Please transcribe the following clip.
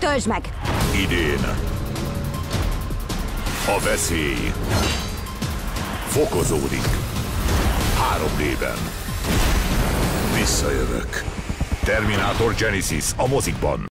Töltsd meg! Idén a veszély fokozódik 3D-ben. Visszajövök. Terminator Genisys a mozikban.